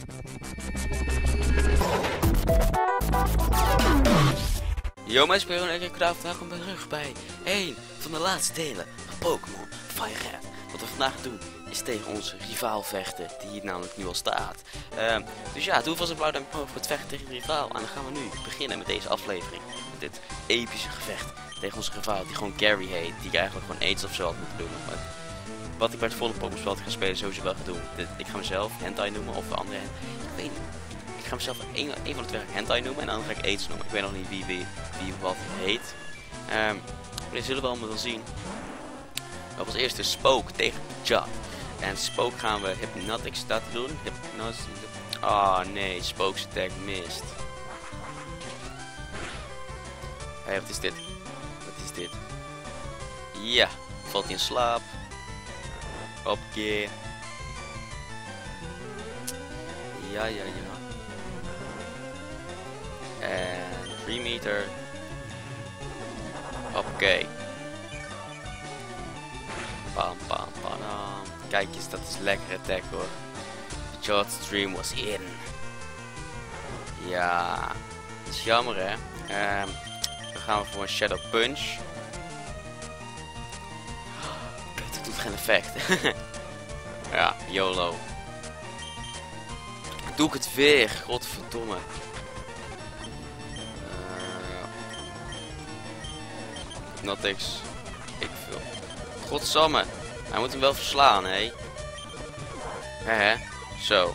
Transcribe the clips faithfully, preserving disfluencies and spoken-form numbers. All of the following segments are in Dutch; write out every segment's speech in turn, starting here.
Yo mensen, ik ben Knaf, welkom terug bij een van de laatste delen van Pokémon Fire Red. Wat we vandaag doen is tegen onze rivaal vechten, die hier namelijk nu al staat. Um, dus ja, doe vast een blauw duimpje omhoog voor het vechten tegen de rivaal. En dan gaan we nu beginnen met deze aflevering. Met dit epische gevecht tegen onze rivaal, die gewoon Gary heet. Die eigenlijk gewoon AIDS of zo had moeten doen. Maar wat ik bij het volle Pokémon spel ga spelen sowieso wel ga doen. Dit, ik ga mezelf Hentai noemen of andere. Ik weet niet. Ik ga mezelf een, een van de twee Hentai noemen en dan ga ik AIDS noemen. Ik weet nog niet wie wie, wie wat heet. Um, we zullen we allemaal wel zien. Op als eerste Spoke tegen Judd. En Spoke gaan we Hypnotics laten doen. Hypnosis. Ah oh, nee, Spoke's attack mist. Hé, hey, wat is dit? Wat is dit? Ja, valt hij in slaap. Oké. Ja, ja, ja. En drie meter. Oké. Okay. Pam pam pam. Kijk eens, dat is lekker attack hoor. Short stream was in. Ja. Dat is jammer hè. Um, dan gaan we voor een Shadow Punch. Kijk, dat doet geen effect. Ja, YOLO. Doe ik het weer, godverdomme. Hypnotics. Ik veel. Godsamme. Hij moet hem wel verslaan, hé. Hehe. Zo.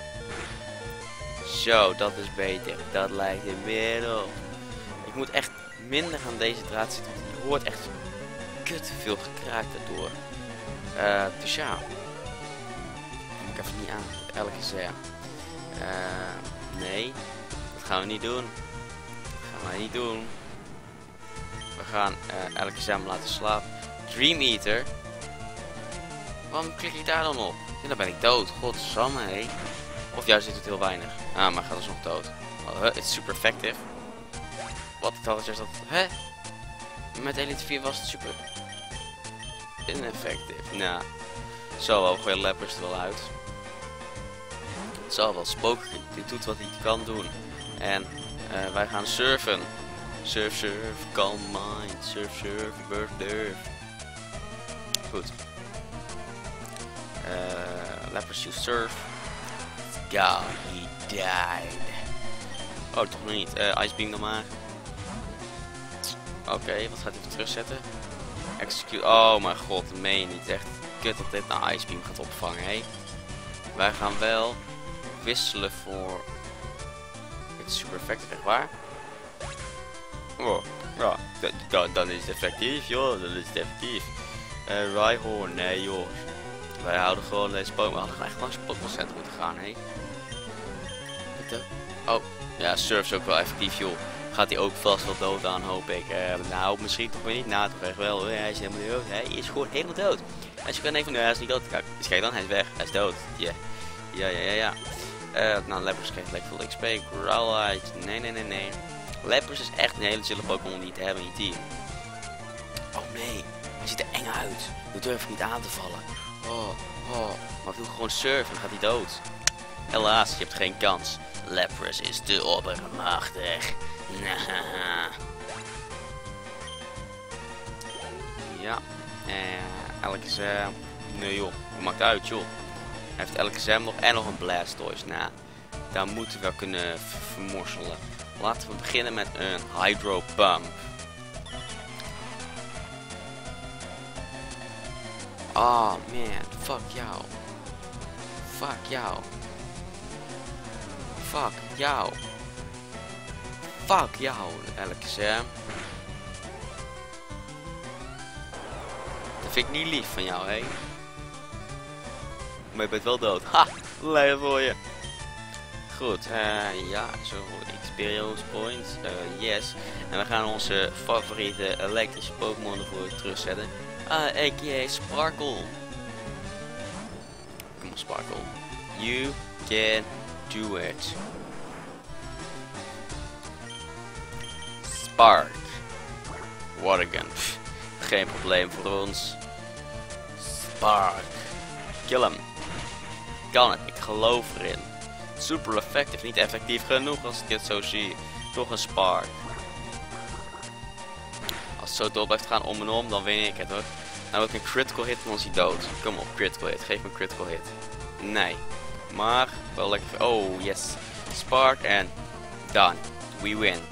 Zo, dat is beter. Dat lijkt er meer op. Ik moet echt minder aan deze draad zitten. Je hoort echt kut veel gekraakt daardoor. Uh, dus ja. Moet ik even niet aan. Elke zeer. Uh, nee. Dat gaan we niet doen. Dat gaan we niet doen. We gaan uh, elke examen laten slapen. Dream Eater. Waarom klik ik daar dan op? Ja, dan ben ik dood. Godsamme, hé. Of juist zit het heel weinig. Ah, maar gaat dus nog dood. Oh, het is super effective. Wat ik had juist dat. Hè? Met Elite vier was het super ineffective. Nou. Zo wel, gooi Leppers er wel uit. Het zal wel. Spook. Dit doet wat hij kan doen. En uh, wij gaan surfen. Surf, surf, calm mind, surf, surf, birth, durf. Goed. Uh, Leppers, you surf. God, he died. Oh, toch nog niet. Uh, Ice Beam dan maar. Oké, okay, wat gaat hij weer terugzetten? Execute. Oh mijn god, dat meen je niet. Echt kut dat dit nou Ice Beam gaat opvangen, hé. Wij gaan wel wisselen voor... Het is super effectief, echt waar? Oh, ja, dan, dan is het effectief, joh, dan is het effectief. Uh, Rhyhorn, nee joh. Wij houden gewoon deze Pokémon. We hadden gewoon echt langs het Pokémon Center moeten gaan, hé. Oh, ja, Surf is ook wel effectief, joh. Gaat hij ook vast wel dood aan, hoop ik. Uh, nou, misschien toch weer niet. Nou, toch echt wel. Uh, hij is helemaal dood. Hij is gewoon helemaal dood. Als je kan denken van, nou, hij is niet dood. Kijk, dus kijk dan, hij is weg. Hij is dood. Yeah. Ja, ja, ja, ja. Uh, nou, Leppers krijgt lekker veel X P. Growlite. Nee, nee, nee, nee. Leppers is echt een hele chille Pokémon die te hebben in je team. Oh nee, hij ziet er eng uit. Je durft niet aan te vallen. Oh, oh. Maar ik wil gewoon surfen, dan gaat hij dood. Helaas, je hebt geen kans. Lapras is te oppermachtig. Nah. Ja, eh, elke zem. Nee joh, wat maakt uit joh. Hij heeft elke zem nog en nog een Blastoise. Nou, daar moeten we wel kunnen vermorselen. Laten we beginnen met een Hydro Pump. Oh man, fuck jou. Fuck jou. Fuck jou. Fuck jou, elke Sam. Dat vind ik niet lief van jou, hé. Maar je bent wel dood. Ha, lekker voor je. Goed, uh, ja, zo, experience points, uh, yes. En we gaan onze favoriete elektrische Pokémon ervoor terugzetten. Uh, A K A Sparkle. Kom op Sparkle. You can do it. Spark. Watergun. Pff, geen probleem voor ons. Spark. Kill hem. Kan het, ik geloof erin. super effectief. Niet effectief genoeg als ik dit zo zie. Toch een Spark. Als het zo door blijft gaan om en om, dan win ik het hoor. Nou heb ik een critical hit en dan is hij dood. Kom op, critical hit. Geef me een critical hit. Nee. Maar wel lekker. Oh yes. Spark en done. We win.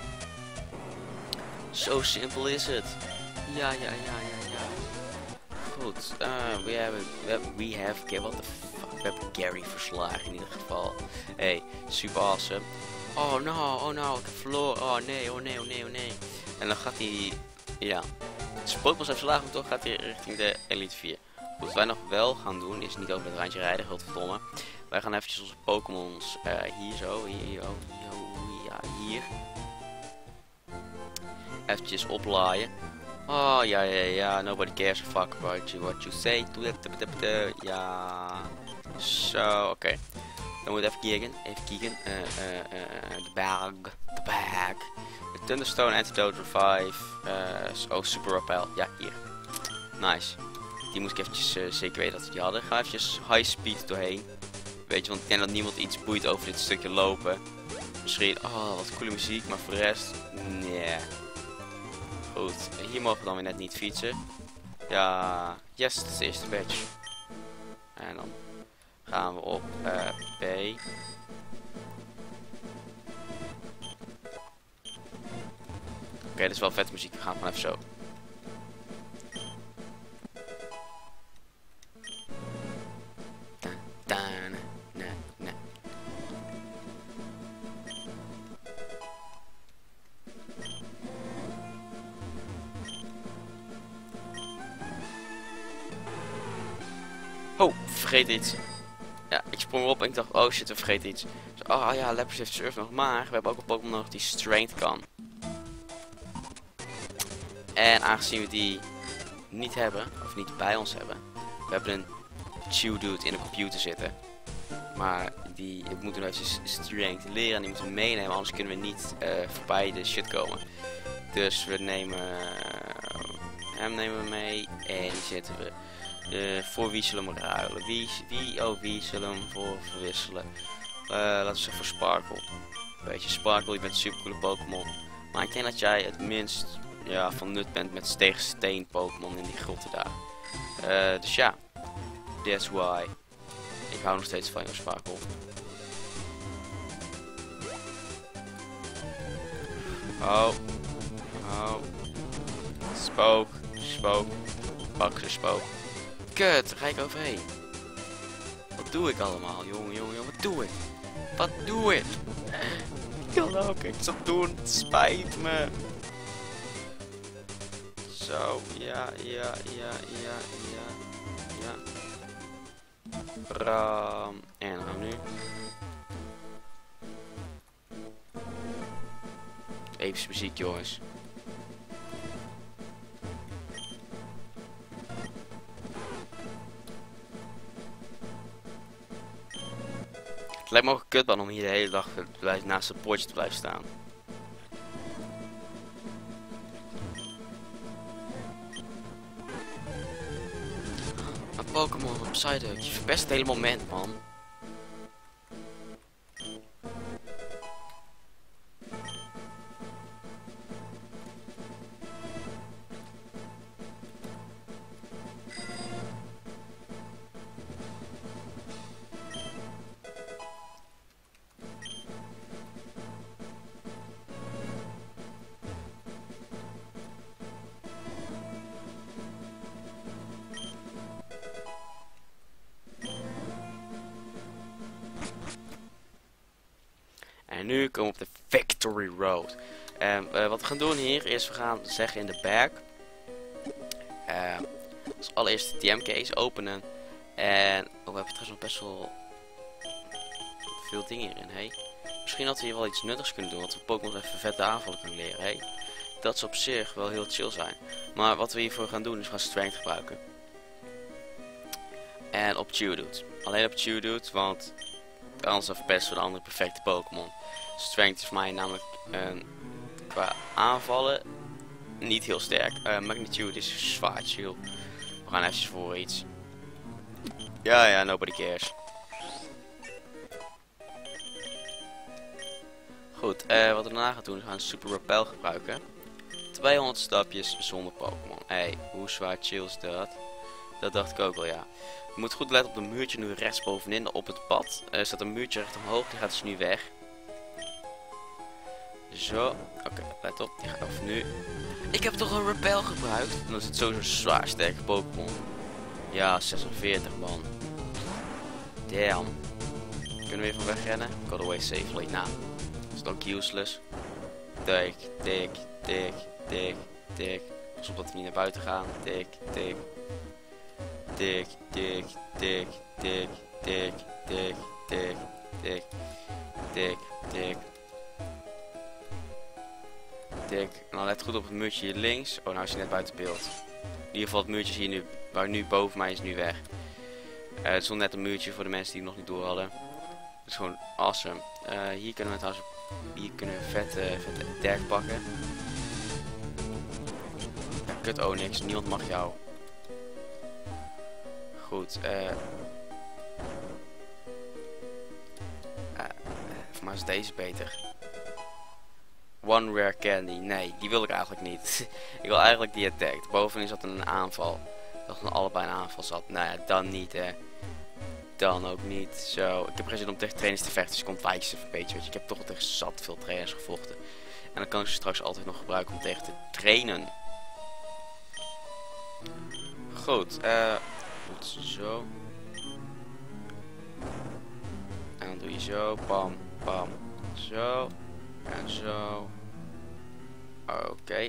Zo simpel is het. Ja, ja, ja, ja, ja. Goed. Uh, we hebben, we hebben, we have, what the fuck. We hebben Gary verslagen in ieder geval. Hey, super awesome. Oh no, oh no, ik heb verloren. Oh nee, oh nee, oh nee, oh nee. En dan gaat hij, ja. Spookbos heeft verslagen, toch gaat hij richting de Elite vier. Goed, wat wij nog wel gaan doen, is niet over het randje rijden, godverdomme. Wij gaan eventjes onze Pokémons uh, hier zo, hier, oh, hier, ja, hier. Eventjes oplaaien. Oh ja, ja, ja, nobody cares a fuck about you, what you say. Ja, zo, oké. Okay. Dan moet even kijken, even kijken. Uh, uh, uh, de bag, de bag. De Thunderstone, Antidote, Revive. Uh, oh, Super Repel. Ja, hier. Nice. Die moest ik eventjes uh, zeker weten dat we die hadden. Ga eventjes high speed doorheen. Weet je, want ik denk dat niemand iets boeit over dit stukje lopen. Misschien, oh, wat coole muziek, maar voor de rest, nee. Goed, hier mogen we dan weer net niet fietsen. Ja, yes, dat is de eerste badge. En dan gaan we op uh, B. Oké, okay, dit is wel vet muziek, we gaan gewoon even zo. Oh, vergeet iets. Ja, ik sprong erop en ik dacht, oh shit, we vergeten iets. Dus, oh ja, Lapras heeft Surf nog, maar we hebben ook een Pokémon nodig die Strength kan. En aangezien we die niet hebben, of niet bij ons hebben, we hebben een Geodude in de computer zitten. Maar die we moeten nu even Strength leren en die moeten we meenemen, anders kunnen we niet uh, voorbij de shit komen. Dus we nemen uh, hem nemen we mee en die zetten we. Uh, voor wie zullen we ruilen? Wie, wie, oh, wie zullen we hem voor verwisselen? Uh, laten we zeggen voor Sparkle. Weet je, Sparkle, je bent een super coole Pokémon. Maar ik denk dat jij het minst ja, van nut bent met tegen steen Pokémon in die grotten daar. Uh, dus ja, that's why. Ik hou nog steeds van jou, Sparkle. Oh, oh. Spook, spook. Pak ze spook. Kut, daar ga ik overheen. Wat doe ik allemaal, jongen, jongen, jongen, wat doe ik? Wat doe ik? Ik kan ook niks op doen, het spijt me. Zo, ja, ja, ja, ja, ja, ja. Ram. En dan gaan we nu. Even muziek, jongens. Het lijkt me ook een kutbaan om hier de hele dag naast het poortje te blijven staan. Een Pokémon op Psyduck, je verpest het hele moment, man. En nu komen we op de Victory Road. En uh, wat we gaan doen hier is we gaan zeggen in de bag. Uh, als allereerst de T M case openen. En oh, we hebben trouwens nog best wel veel dingen hierin. Hey. Misschien dat we hier wel iets nuttigs kunnen doen. Dat we Pokémon even vette aanvallen kunnen leren. Hey. Dat zou op zich wel heel chill zijn. Maar wat we hiervoor gaan doen is we gaan Strength gebruiken. En op Geodude. Alleen op Geodude, want anders verpesten we de andere perfecte Pokémon. Strength is voor mij namelijk uh, qua aanvallen niet heel sterk. Uh, Magnitude is zwaar chill. We gaan even voor iets. Ja, ja, nobody cares. Goed, uh, wat we daarna gaan doen is we gaan Super Repel gebruiken. tweehonderd stapjes zonder Pokémon. Hé, hey, hoe zwaar chill is dat? Dat dacht ik ook wel, ja. Je moet goed letten op de muurtje nu rechts bovenin op het pad. Er uh, staat een muurtje recht omhoog, die gaat dus nu weg. Zo, oké, okay, let op, die gaat over nu. Ik heb toch een Repel gebruikt? En dan is het sowieso zwaar sterke Pokémon. Ja, zesenveertig man. Damn. Kunnen we weer van weg rennen? Got away safely. Nou, dat is ook useless. Tik, tik, tik, tik, tik. Pas op dat we niet naar buiten gaan. Tik, tik. Tik, tik, tik, tik, tik, tik, tik, tik, tik, tik. Tik. En dan let goed op het muurtje hier links. Oh, nou is hij net buiten beeld. In ieder geval het muurtje hier nu, waar nu boven mij is, nu weg. Uh, het is nog net een muurtje voor de mensen die het nog niet door hadden. Het is gewoon awesome. Uh, hier kunnen we trouwens, hier kunnen we vette, vette attack pakken. Ja, kut Onyx, niemand mag jou. Goed, eh. Uh, uh, voor mij is deze beter. One rare candy. Nee, die wil ik eigenlijk niet. Ik wil eigenlijk die attack. Bovenin zat een aanval. Dat er allebei een aanval zat. Nou ja, dan niet hè. Dan ook niet. Zo. Ik heb geen zin om tegen trainers te vechten. Dus ik kom wijkjes even een beetje. Weet je. Ik heb toch al tegen zat veel trainers gevochten. En dan kan ik ze straks altijd nog gebruiken om tegen te trainen. Goed. Eh. Uh, goed. Zo. En dan doe je zo. Bam. Bam. Zo. En zo. Oké. Okay.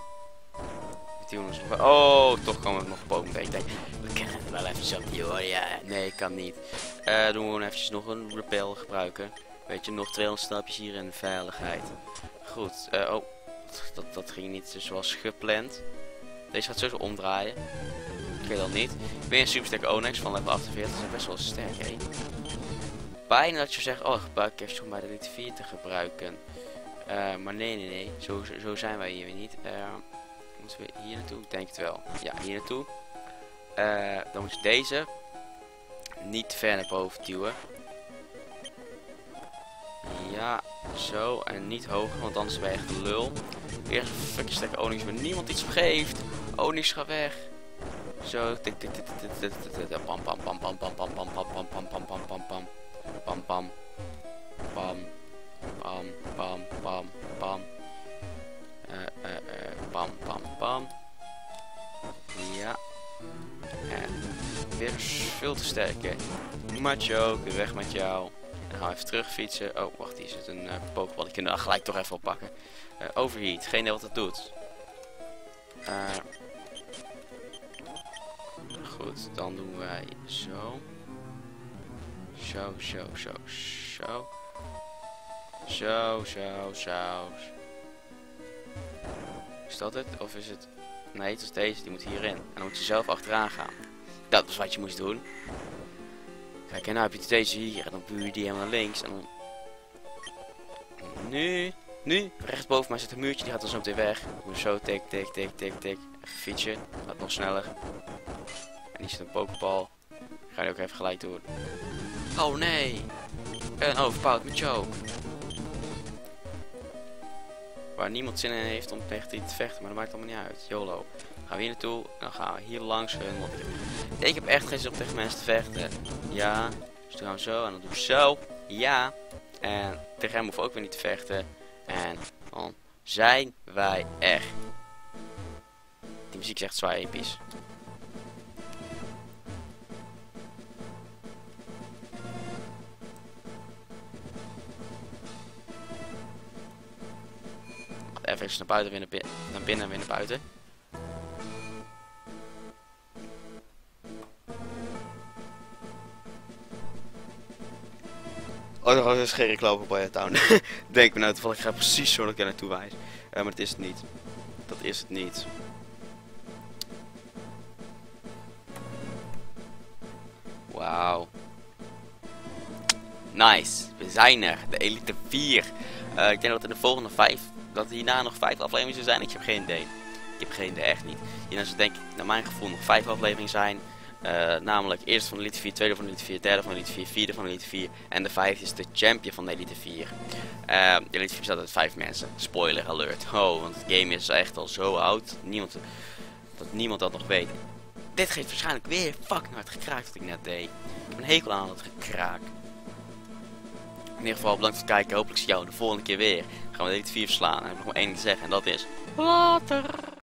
Oh, toch komen we nog boven. Ik denk, we kennen het wel even zo. Joh, ja, nee, ik kan niet. Uh, doen we gewoon eventjes nog een Repel gebruiken. Weet je, nog tweehonderd stapjes hier in de veiligheid. Goed. Uh, oh, dat, dat ging niet zoals gepland. Deze gaat sowieso omdraaien. Ik weet dat niet. Weer een super sterke Onyx van level achtenveertig. Dat is best wel sterk, hè. Bijna dat je zegt, oh, gebruik even om bij de Elite vier te gebruiken. Uh, maar nee, nee, nee. Zo, zo, zo zijn wij hier weer niet. Uh, moeten we hier naartoe? Ik denk het wel. Ja, hier naartoe. Uh, dan moet je deze niet te ver naar boven duwen. Ja, zo. En niet hoger, want anders ben je echt een lul. Eerst een fucking sterke Onyx waar niemand iets op geeft. Onyx, ga weg. Zo. Pam, pam, pam, pam, pam, pam, pam, pam, pam, pam, pam, pam, pam, pam. Pam, pam. Pam. Pam, pam, pam, pam. Uh, uh, uh, pam, pam, pam. Ja. En weer veel te sterk, hè. Macho, weer weg met jou. En dan gaan we even terug fietsen. Oh, wacht, hier zit een uh, pokeball. Die kunnen we gelijk toch even oppakken. Uh, overheat, geen idee wat het doet. Uh, goed, dan doen wij zo. Zo, zo, zo, zo. Zo, zo, zo. Is dat het? Of is het... Nee, het is deze. Die moet hierin. En dan moet je zelf achteraan gaan. Dat is wat je moest doen. Kijk, en nou heb je deze hier. En dan buur je die helemaal naar links. En dan... Nu. Nu. Recht boven mij zit een muurtje. Die gaat dan zo meteen weg. Dan moet je zo tik, tik, tik, tik, tik. Even fietsen. Gaat nog sneller. En hier zit een pokeball. Ik ga die ook even gelijk doen. Oh nee. Een overpowered met choke. Waar niemand zin in heeft om tegen die te vechten, maar dat maakt allemaal niet uit. YOLO. Gaan we hier naartoe, dan gaan we hier langs hun. Want ik heb, ik heb echt geen zin om tegen mensen te vechten. Ja, dus dan gaan we zo en dan doen we zo. Ja, en tegen hem hoeven we ook weer niet te vechten. En dan zijn wij er. Die muziek is echt zwaar episch. Even naar buiten, weer naar binnen, naar binnen en weer naar buiten. Oh, dat is geen reclame bij het town. Denk me nou toevallig, ik ga precies zo dat ik er naartoe wijs. Uh, maar dat is het niet. Dat is het niet. Wauw. Nice. We zijn er. De Elite vier. Uh, ik denk dat in de volgende vijf... Dat hierna nog vijf afleveringen zullen zijn. Ik heb geen idee. Ik heb geen idee, echt niet. Hierna zal denk ik, naar mijn gevoel, nog vijf afleveringen zijn. Uh, namelijk eerste van de Elite vier, tweede van de Elite vier, derde van de Elite vier, vierde van de Elite vier en de vijfde is de champion van de Elite vier. Uh, de Elite vier bestaat uit vijf mensen. Spoiler alert. Oh, want het game is echt al zo oud. Niemand, dat niemand dat nog weet. Dit geeft waarschijnlijk weer fucking hard gekraakt wat ik net deed. Ik heb een hekel aan dat gekraak. In ieder geval bedankt voor het kijken. Hopelijk zie ik jou de volgende keer weer. Dan gaan we de Elite vier verslaan. En dan heb ik nog maar één ding te zeggen en dat is... Later!